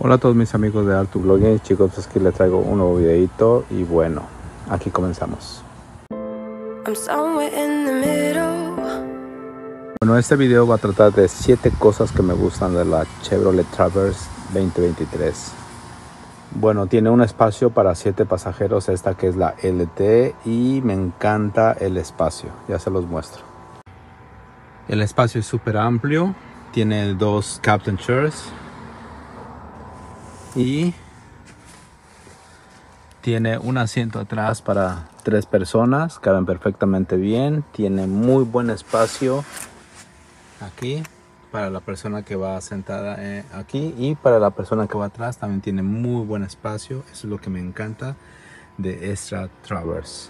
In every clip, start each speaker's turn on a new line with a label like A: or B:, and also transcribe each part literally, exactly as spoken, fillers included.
A: Hola a todos mis amigos de Artu Blogging, chicos, es que les traigo un nuevo videito y bueno, aquí comenzamos. Bueno, este video va a tratar de siete cosas que me gustan de la Chevrolet Traverse veinte veintitrés. Bueno, tiene un espacio para siete pasajeros, esta que es la L T, y me encanta el espacio, ya se los muestro. El espacio es súper amplio, tiene dos captain chairs y tiene un asiento atrás para tres personas, caben perfectamente bien. Tiene muy buen espacio aquí para la persona que va sentada eh, aquí, y para la persona que va atrás también tiene muy buen espacio. Eso es lo que me encanta de esta Traverse.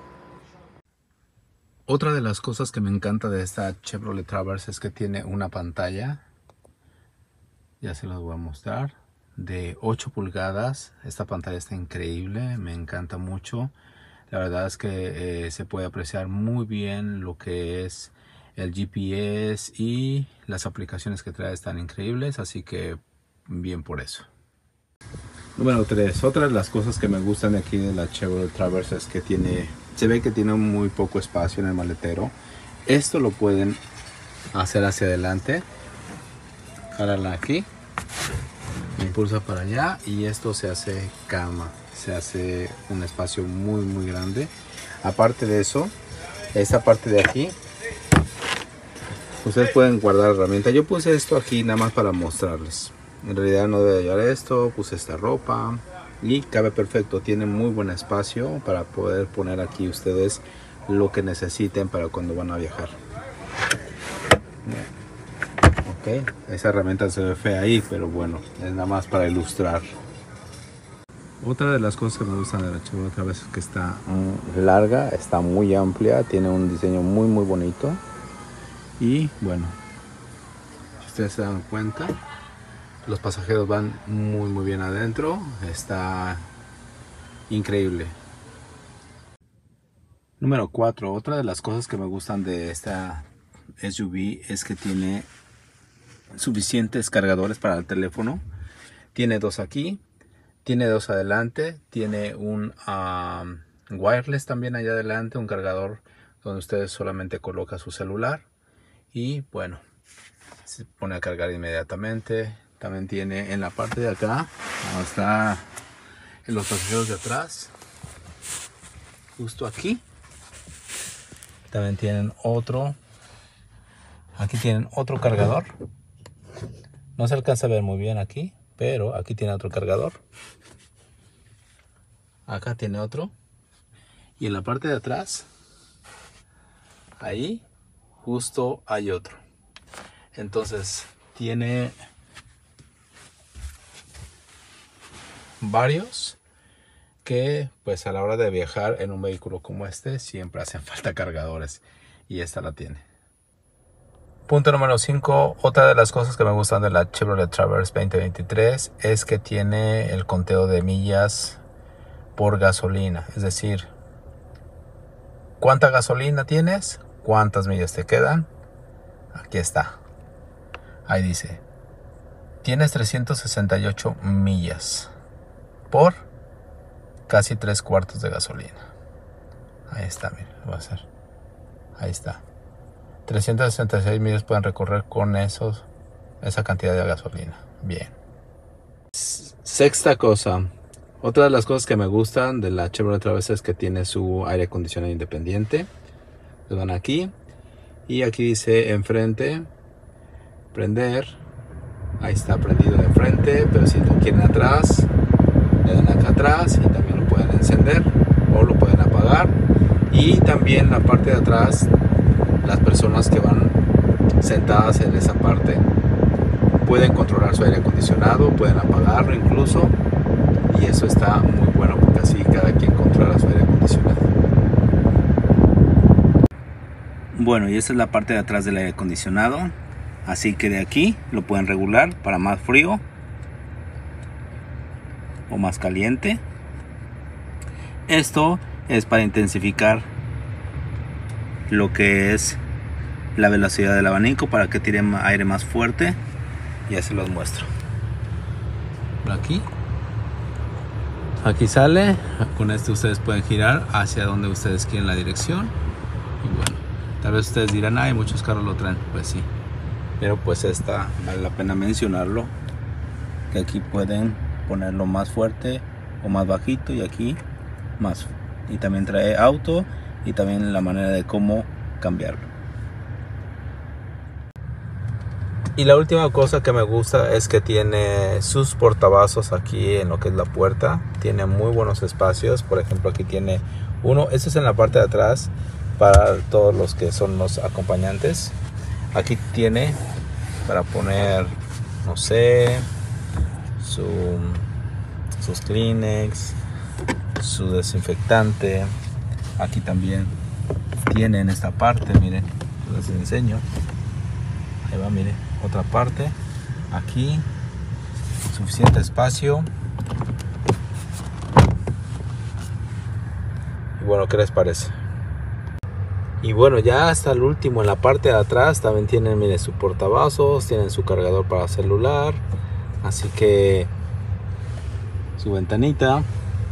A: Otra de las cosas que me encanta de esta Chevrolet Traverse es que tiene una pantalla, ya se los voy a mostrar, de ocho pulgadas. Esta pantalla está increíble, me encanta mucho. La verdad es que eh, se puede apreciar muy bien lo que es el G P S, y las aplicaciones que trae están increíbles, así que bien por eso. Número tres. Otra de las cosas que me gustan de aquí de la Chevrolet Traverse es que tiene, se ve que tiene muy poco espacio en el maletero. Esto lo pueden hacer hacia adelante, jalarla aquí, impulsa para allá y esto se hace cama, se hace un espacio muy muy grande. Aparte de eso, esta parte de aquí ustedes pueden guardar herramientas. Yo puse esto aquí nada más para mostrarles. En realidad no debe llevar esto, puse esta ropa y cabe perfecto. Tiene muy buen espacio para poder poner aquí ustedes lo que necesiten para cuando van a viajar. Ok, esa herramienta se ve fea ahí, pero bueno, es nada más para ilustrar. Otra de las cosas que me gustan de la Chevrolet otra vez es que está larga, está muy amplia, tiene un diseño muy muy bonito. Y bueno, si ustedes se dan cuenta, los pasajeros van muy muy bien adentro, está increíble. Número cuatro. Otra de las cosas que me gustan de esta S U V es que tiene suficientes cargadores para el teléfono. Tiene dos aquí, tiene dos adelante, tiene un um, wireless también allá adelante, un cargador donde ustedes solamente colocan su celular y bueno, se pone a cargar inmediatamente. También tiene en la parte de acá, donde está en los pasajeros de atrás, justo aquí, también tienen otro, aquí tienen otro cargador. No se alcanza a ver muy bien aquí, pero aquí tiene otro cargador. Acá tiene otro. Y en la parte de atrás, ahí, justo hay otro. Entonces, tiene varios que, pues a la hora de viajar en un vehículo como este, siempre hacen falta cargadores. Y esta la tiene. Punto número cinco. Otra de las cosas que me gustan de la Chevrolet Traverse veinte veintitrés es que tiene el conteo de millas por gasolina. Es decir, ¿cuánta gasolina tienes? ¿Cuántas millas te quedan? Aquí está. Ahí dice, tienes trescientas sesenta y ocho millas por casi tres cuartos de gasolina. Ahí está, miren, lo voy a hacer. Ahí está. trescientas sesenta y seis millas pueden recorrer con esos, esa cantidad de gasolina. Bien. Sexta cosa. Otra de las cosas que me gustan de la Chevrolet Traverse es que tiene su aire acondicionado independiente. Le dan aquí. Y aquí dice enfrente, prender. Ahí está prendido de frente. Pero si lo quieren atrás, le dan acá atrás y también lo pueden encender o lo pueden apagar. Y también la parte de atrás, las personas que van sentadas en esa parte pueden controlar su aire acondicionado, pueden apagarlo incluso, y eso está muy bueno porque así cada quien controla su aire acondicionado. Bueno, y esta es la parte de atrás del aire acondicionado, así que de aquí lo pueden regular para más frío o más caliente. Esto es para intensificar lo que es la velocidad del abanico para que tire aire más fuerte. Ya se los muestro. ejemplo aquí. Aquí sale, con esto ustedes pueden girar hacia donde ustedes quieren la dirección. Y bueno, tal vez ustedes dirán, hay muchos carros lo traen, pues sí. Pero pues esta vale la pena mencionarlo, que aquí pueden ponerlo más fuerte o más bajito y aquí más. Y también trae auto y también la manera de cómo cambiarlo. Y la última cosa que me gusta es que tiene sus portavasos aquí en lo que es la puerta. Tiene muy buenos espacios. Por ejemplo, aquí tiene uno. Este es en la parte de atrás para todos los que son los acompañantes. Aquí tiene para poner, no sé, su, sus Kleenex, su desinfectante. Aquí también tiene en esta parte, miren, les enseño. Ahí va, miren, otra parte. Aquí, suficiente espacio. Y bueno, ¿qué les parece? Y bueno, ya hasta el último, en la parte de atrás también tienen, miren, su portavasos, tienen su cargador para celular. Así que su ventanita.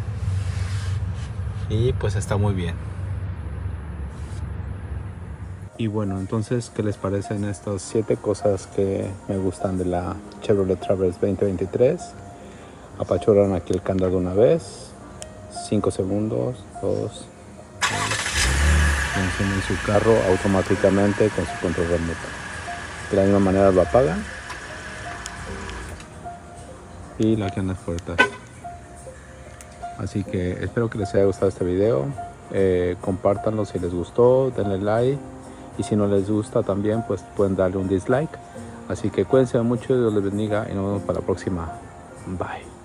A: Y pues está muy bien. Y bueno, entonces, ¿qué les parecen estas siete cosas que me gustan de la Chevrolet Traverse veinte veintitrés? Apachurran aquí el candado una vez, cinco segundos, dos, encienden su carro automáticamente con su control remoto. De la misma manera lo apagan y laquean las puertas. Así que espero que les haya gustado este video. Eh, compártanlo si les gustó, denle like. Y si no les gusta también, pues pueden darle un dislike. Así que cuídense mucho, Dios les bendiga y nos vemos para la próxima. Bye.